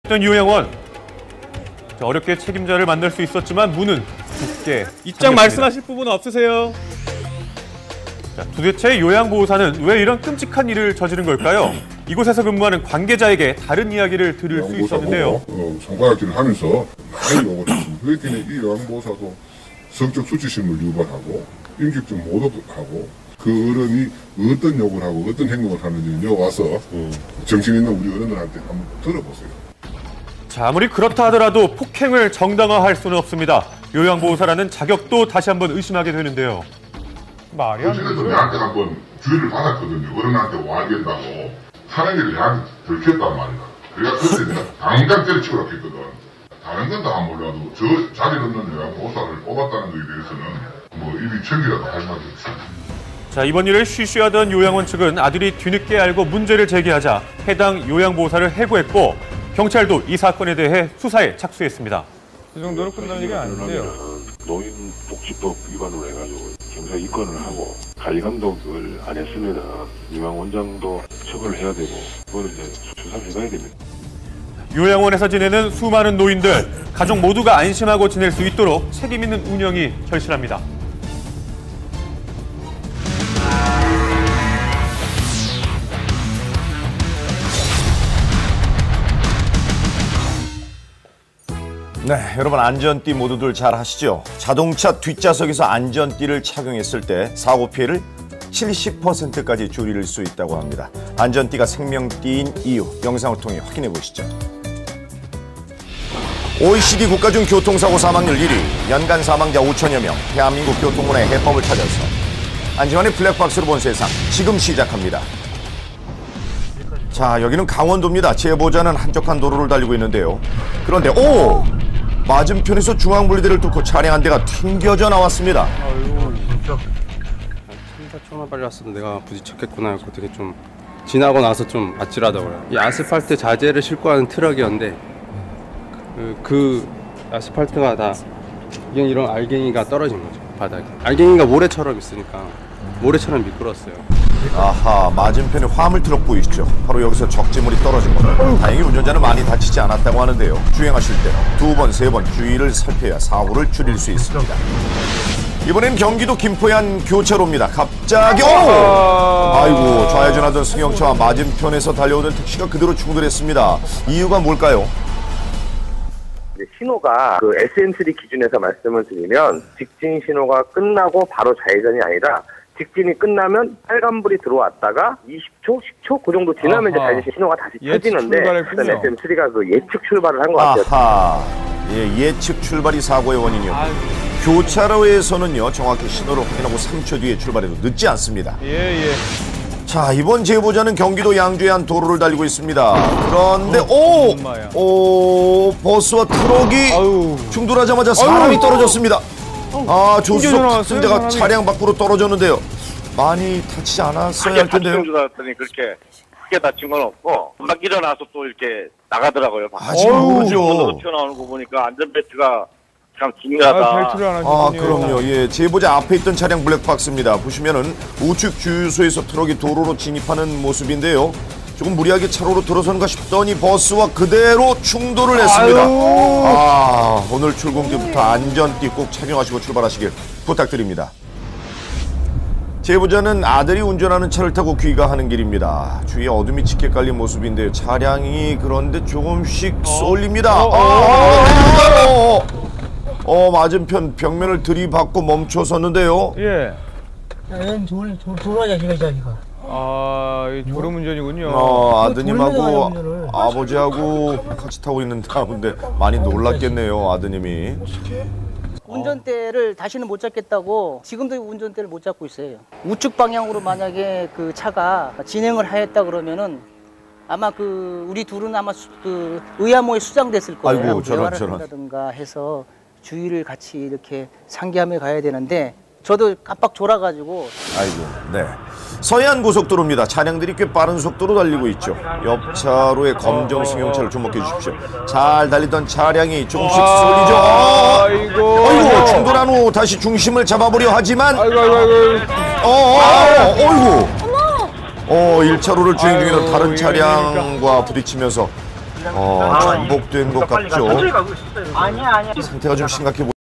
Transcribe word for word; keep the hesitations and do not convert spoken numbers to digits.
요양원. 자, 어렵게 책임자를 만날 수 있었지만 문은 굳게 입장 말씀하실 부분 없으세요? 자, 도대체 요양보호사는 왜 이런 끔찍한 일을 저지른 걸까요? 이곳에서 근무하는 관계자에게 다른 이야기를 들을 수 있었는데요. 어, 성과학기를 하면서 많이 욕을 했습니다. 그랬더니 이 요양보호사도 성적 수치심을 유발하고 인격적 모독하고 그 어른이 어떤 욕을 하고 어떤 행동을 하는지 여기 와서 정신 있는 우리 어른들한테 한번 들어보세요. 자, 아무리 그렇다 하더라도 폭행을 정당화할 수는 없습니다. 요양보호사라는 자격도 다시 한번 의심하게 되는데요. 말이 안 그래서 내한테 한번 주의를 받았거든요. 어른한테 와야된다고 하는 일을 내한테 들켰단 말이야. 그래서 그때 내가 당장 때려치우라고 했거든. 다른 건 다 몰라도 저 자리 없는 요양보호사를 뽑았다는 것에 대해서는 뭐 입이 천기라도 할 말이 없습니다. 자, 이번 일을 쉬쉬하던 요양원 측은 아들이 뒤늦게 알고 문제를 제기하자 해당 요양보호사를 해고했고 경찰도 이 사건에 대해 수사에 착수했습니다. 이 정도로 끝날 일이 아닌데요. 노인복지법 위반으로 해가지고 경찰 입건을 하고 관리 감독을 안 했으면 요양원장도 처벌을 해야 되고 그거는 이제 수사를 해봐야 됩니다. 요양원에서 지내는 수많은 노인들, 가족 모두가 안심하고 지낼 수 있도록 책임 있는 운영이 절실합니다. 네, 여러분 안전띠 모두들 잘 하시죠? 자동차 뒷좌석에서 안전띠를 착용했을 때 사고 피해를 칠십 퍼센트까지 줄일 수 있다고 합니다. 안전띠가 생명띠인 이유, 영상을 통해 확인해 보시죠. 오이시디 국가 중 교통사고 사망률 일 위, 연간 사망자 오천여 명, 대한민국 교통문화의 해법을 찾아서 안지환의 블랙박스로 본 세상, 지금 시작합니다. 자, 여기는 강원도입니다. 제보자는 한적한 도로를 달리고 있는데요. 그런데 오! 맞은편에서 중앙분리대를 뚫고 차량 한 대가 튕겨져 나왔습니다. 아유, 진짜 삼, 사 초만 빨리 왔으면 내가 부딪혔겠구나 하고 되게 좀 지나고 나서 좀 아찔하더라고요. 이 아스팔트 자재를 싣고 가는 트럭이었는데 그, 그 아스팔트가 다 이게 이런 알갱이가 떨어진 거죠, 바닥에. 알갱이가 모래처럼 있으니까 모래처럼 미끄러웠어요. 아하, 맞은편에 화물 트럭 보이시죠? 바로 여기서 적재물이 떨어진 겁니다. 다행히 운전자는 많이 다치지 않았다고 하는데요. 주행하실 때 두 번, 세 번 주의를 살펴야 사고를 줄일 수 있습니다. 이번엔 경기도 김포의 한 교차로입니다. 갑자기 오! 아이고, 좌회전하던 승용차와 맞은편에서 달려오던 택시가 그대로 충돌했습니다. 이유가 뭘까요? 신호가 그 에스엠 쓰리 기준에서 말씀을 드리면 직진 신호가 끝나고 바로 좌회전이 아니라 직진이 끝나면 빨간불이 들어왔다가 이십 초, 십 초 그 정도 지나면 이제 다시 신호가 다시 켜지는데 에스엠 쓰리가 그 예측 출발을 한 것 같아요. 아하, 예, 예측 출발이 사고의 원인이었고 교차로에서는요 정확히 신호를 확인하고 삼 초 뒤에 출발해도 늦지 않습니다. 예, 예. 자, 이번 제보자는 경기도 양주의 한 도로를 달리고 있습니다. 그런데 어, 오! 엄마야. 오, 버스와 트럭이 아유. 충돌하자마자 사람이 아유. 떨어졌습니다. 아, 조수석 나왔어요, 탑승자가 사람이. 차량 밖으로 떨어졌는데요. 많이 다치지 않았어야 할 텐데요. 줄 알았더니 그렇게 크게 다친 건 없고 막 일어나서 또 이렇게 나가더라고요. 아직 모르죠. 튀어나오는 거 보니까 안전벨트가 참 중요하다. 아, 벨트를 안 아, 하시군요. 그럼요. 예, 제보자 앞에 있던 차량 블랙박스입니다. 보시면은 우측 주유소에서 트럭이 도로로 진입하는 모습인데요. 조금 무리하게 차로로 들어서는가 싶더니 버스와 그대로 충돌을 했습니다. 아유. 아, 오늘 출근길부터 안전띠 꼭 착용하시고 출발하시길 부탁드립니다. 제보자는 아들이 운전하는 차를 타고 귀가하는 길입니다. 주위에 어둠이 짙게 깔린 모습인데요. 차량이 그런데 조금씩 쏠립니다. 어, 어, 어, 어, 어, 어, 맞은편 벽면을 들이받고 멈춰섰는데요. 예. 얘는 둘, 둘, 둘 하자, 이거, 이거. 아, 이 졸음운전이군요. 어, 돌면서 아드님하고 운전을. 아버지하고 같이 타고 있는 가운데 많이 놀랐겠네요, 아드님이. 운전대를 다시는 못 잡겠다고 지금도 운전대를 못 잡고 있어요. 우측 방향으로 만약에 그 차가 진행을 하였다 그러면은 아마 그 우리 둘은 아마 수, 그 의아모에 수장됐을 거예요. 아이고, 저런, 대화를 저런. 한다든가 해서 주의를 같이 이렇게 상기하며 가야 되는데 저도 깜빡 졸아가지고. 아이고, 네. 서해안 고속도로입니다. 차량들이 꽤 빠른 속도로 달리고 있죠. 옆 차로의 검정 승용차를 주목해 주십시오. 잘 달리던 차량이 조금씩 쏠리죠. 어! 아이고. 아이고, 충돌한 후 다시 중심을 잡아보려 하지만 아이고, 아이고, 아이고. 어, 어, 어, 어이구. 어, 일 차로를 주행 중이던 아유, 다른 이거 차량과 부딪히면서 어, 반복된 것 같죠. 아니야 아니야. 상태가 좀 심각해 보입니다.